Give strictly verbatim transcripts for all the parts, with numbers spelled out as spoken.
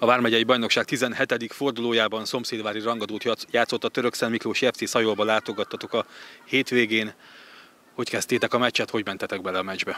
A vármegyei bajnokság tizenhetedik fordulójában szomszédvári rangadót játszott a Törökszent Miklósi ef cé Szajolba, látogattatok a hétvégén. Hogy kezdtétek a meccset, hogy mentetek bele a meccsbe?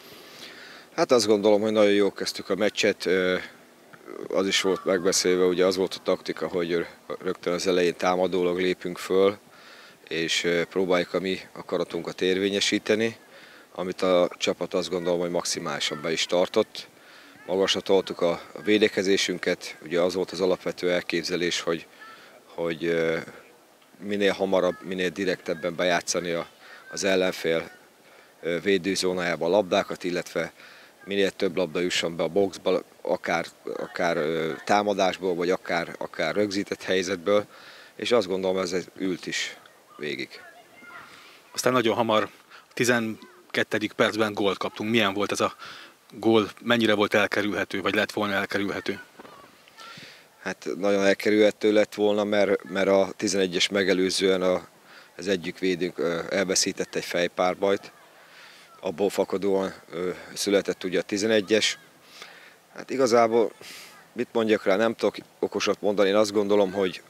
Hát azt gondolom, hogy nagyon jól kezdtük a meccset. Az is volt megbeszélve, ugye az volt a taktika, hogy rögtön az elején támadólag lépünk föl, és próbáljuk a mi akaratunkat érvényesíteni, amit a csapat azt gondolom, hogy maximálisan be is tartott. Magasra toltuk a védekezésünket, ugye az volt az alapvető elképzelés, hogy, hogy minél hamarabb, minél direktebben bejátszani az ellenfél védőzónájába a labdákat, illetve minél több labda jusson be a boxba, akár, akár támadásból, vagy akár, akár rögzített helyzetből, és azt gondolom, ez ült is végig. Aztán nagyon hamar, tizenkettedik percben gólt kaptunk. Milyen volt ez a gól, mennyire volt elkerülhető, vagy lett volna elkerülhető? Hát nagyon elkerülhető lett volna, mert, mert a tizenegyes megelőzően a, az egyik védőnk elveszített egy fejpárbajt. Abból fakadóan született ugye a tizenegyes. Hát igazából mit mondjak rá, nem tudok okosat mondani. Én azt gondolom, hogy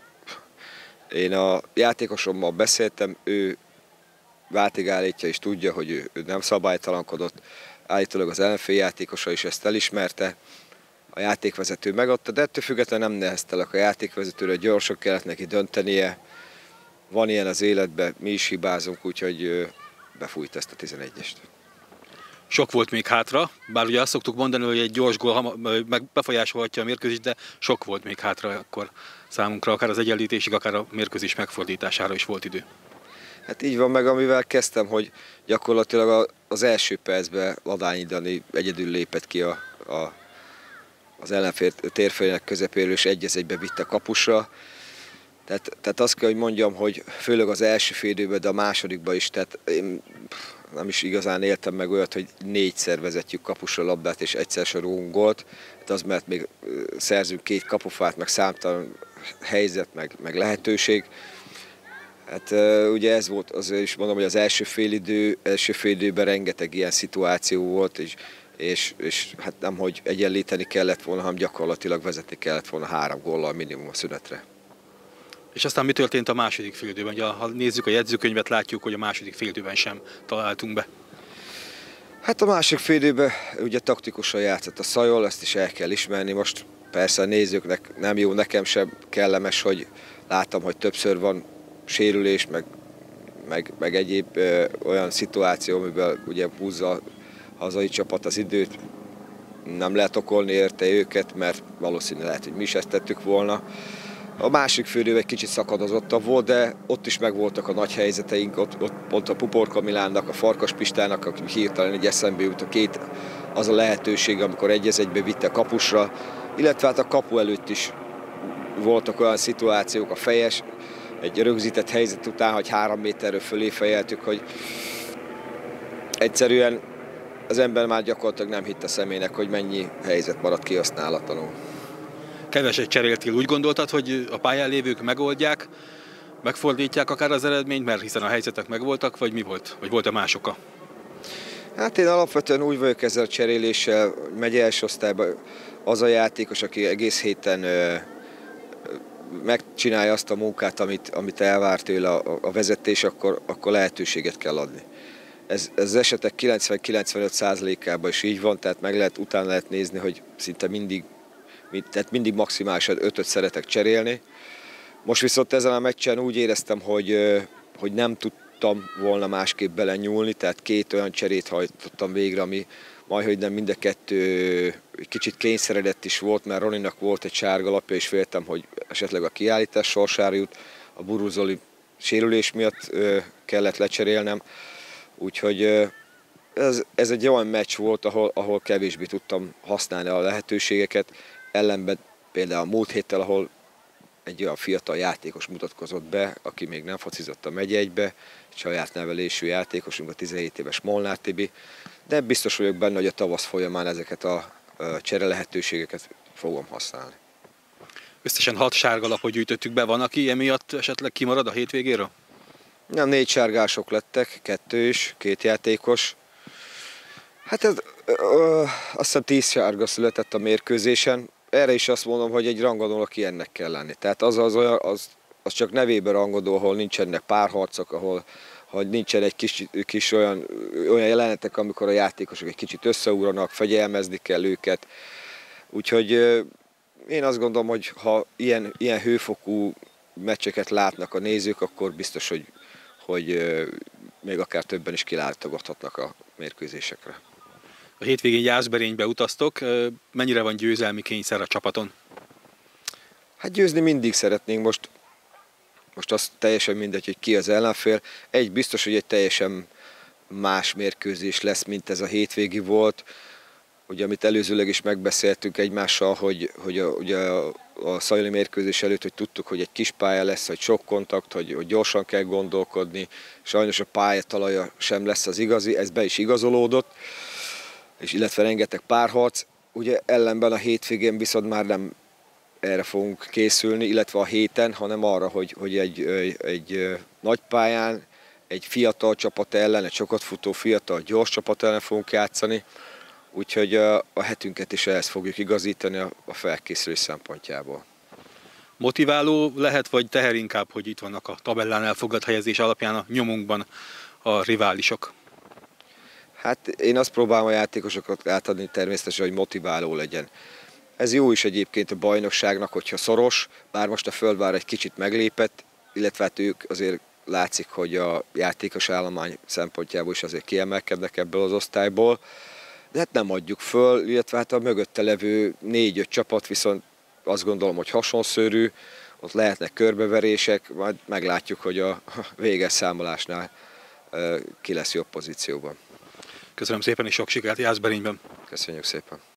én a játékosommal beszéltem, ő váltigállítja és tudja, hogy ő, ő nem szabálytalankodott. Állítólag az ellenfél játékosa is ezt elismerte. A játékvezető megadta, de ettől függetlenül nem neheztelek a játékvezetőre, gyorsan kellett neki döntenie. Van ilyen az életben, mi is hibázunk, úgyhogy befújt ezt a tizenegyest. Sok volt még hátra, bár ugye azt szoktuk mondani, hogy egy gyors gól meg befolyásolhatja a mérkőzést, de sok volt még hátra akkor számunkra, akár az egyenlítésig, akár a mérkőzés megfordítására is volt idő. Hát így van, meg amivel kezdtem, hogy gyakorlatilag az első percben Ladányi Dani egyedül lépett ki a, a, az ellenfél térfélének közepéről, és egy egybe vitte kapusra. Tehát, tehát azt kell, hogy mondjam, hogy főleg az első fél időben, de a másodikban is, tehát én nem is igazán éltem meg olyat, hogy négyszer vezetjük kapusra labdát, és egyszer se rúgunk gólt. Hát az, mert még szerzünk két kapufát, meg számtalan helyzet, meg, meg lehetőség. Hát ugye ez volt, azért is mondom, hogy az első fél idő, első fél időben rengeteg ilyen szituáció volt, és, és, és hát nem, hogy egyenlíteni kellett volna, hanem gyakorlatilag vezetni kellett volna három góllal minimum a szünetre. És aztán mi történt a második félidőben? Ugye, ha nézzük a jegyzőkönyvet, látjuk, hogy a második félidőben sem találtunk be. Hát a másik félidőben ugye taktikusan játszott a Szajol, ezt is el kell ismerni. Most persze a nézőknek nem jó, nekem sem kellemes, hogy láttam, hogy többször van sérülés, meg, meg, meg egyéb ö, olyan szituáció, amiben ugye húzza a hazai csapat az időt. Nem lehet okolni érte őket, mert valószínűleg lehet, hogy mi is ezt tettük volna. A másik félidőben egy kicsit szakadozottabb volt, de ott is megvoltak a nagy helyzeteink, ott, ott pont a Puporka Milánnak, a Farkas Pistának, aki hirtelen egy eszembe jut a két, az a lehetőség, amikor egy egybe vitte kapusra, illetve hát a kapu előtt is voltak olyan szituációk, a fejes, egy rögzített helyzet után, hogy három méterről fölé fejeltük, hogy egyszerűen az ember már gyakorlatilag nem hitt a szemének, hogy mennyi helyzet maradt kihasználatlanul. Keveset cseréltél, úgy gondoltad, hogy a pályán lévők megoldják, megfordítják akár az eredményt, mert hiszen a helyzetek megvoltak, vagy mi volt? Vagy volt-e más oka? Hát én alapvetően úgy vagyok ezzel a cseréléssel, megy első osztályban az a játékos, aki egész héten ö, megcsinálja azt a munkát, amit, amit elvárt tőle a, a vezetés, akkor, akkor lehetőséget kell adni. Ez, ez az esetek kilencven-kilencvenöt százalékában is így van, tehát meg lehet, utána lehet nézni, hogy szinte mindig tehát mindig maximálisan ötöt szeretek cserélni. Most viszont ezen a meccsen úgy éreztem, hogy, hogy nem tudtam volna másképp belenyúlni, tehát két olyan cserét hajtottam végre, ami majdhogy nem mind a kettő kicsit kényszeredett is volt, mert Roninak volt egy sárga lapja, és féltem, hogy esetleg a kiállítás sorsára jut. A Buruzoli sérülés miatt kellett lecserélnem. Úgyhogy ez, ez egy olyan meccs volt, ahol, ahol kevésbé tudtam használni a lehetőségeket. Ellenben például a múlt héttel, ahol egy olyan fiatal játékos mutatkozott be, aki még nem focizott a megye egybe, saját nevelésű játékosunk, a tizenhét éves Molnár Tibi, de biztos vagyok benne, hogy a tavasz folyamán ezeket a csere lehetőségeket fogom használni. Összesen hat sárgalapot gyűjtöttük be, van, aki emiatt esetleg kimarad a hétvégéről? Nem, négy sárgások lettek, kettő is, két játékos. Hát ez, ö, azt hiszem tíz sárga született a mérkőzésen. erre is azt mondom, hogy egy rangadónak ilyennek kell lenni. Tehát az, az, olyan, az, az csak nevében rangadó, ahol nincsenek párharcok, ahol hogy nincsen egy kis, kis olyan, olyan jelenetek, amikor a játékosok egy kicsit összeugranak, fegyelmezni kell őket. Úgyhogy én azt gondolom, hogy ha ilyen, ilyen hőfokú meccseket látnak a nézők, akkor biztos, hogy, hogy még akár többen is kilátogathatnak a mérkőzésekre. A hétvégén Jászberénybe utaztok, mennyire van győzelmi kényszer a csapaton? Hát győzni mindig szeretnénk, most, most az teljesen mindegy, hogy ki az ellenfél. Egy biztos, hogy egy teljesen más mérkőzés lesz, mint ez a hétvégi volt. Ugye, amit előzőleg is megbeszéltünk egymással, hogy, hogy a, ugye a, a szajoni mérkőzés előtt, hogy tudtuk, hogy egy kis pálya lesz, hogy sok kontakt, hogy, hogy gyorsan kell gondolkodni. Sajnos a pályatalaja sem lesz az igazi, ez be is igazolódott, és illetve rengeteg párharc. Ugye ellenben a hétvégén viszont már nem erre fogunk készülni, illetve a héten, hanem arra, hogy, hogy egy, egy, egy nagy pályán, egy fiatal csapat ellen, egy sokat futó fiatal, gyors csapat ellen fogunk játszani. Úgyhogy a, a hetünket is ehhez fogjuk igazítani a, a felkészülés szempontjából. Motiváló lehet, vagy teher inkább, hogy itt vannak a tabellán elfoglalt helyezés alapján a nyomunkban a riválisok? Hát én azt próbálom a játékosokat átadni természetesen, hogy motiváló legyen. Ez jó is egyébként a bajnokságnak, hogyha szoros, bár most a Földvár egy kicsit meglépett, illetve hát ők azért látszik, hogy a játékos állomány szempontjából is azért kiemelkednek ebből az osztályból. De hát nem adjuk föl, illetve hát a mögötte levő négy-öt csapat viszont azt gondolom, hogy hasonszörű, ott lehetnek körbeverések, majd meglátjuk, hogy a véges számolásnál ki lesz jobb pozícióban. Köszönöm szépen, és sok sikert Jászberényben. Köszönjük szépen.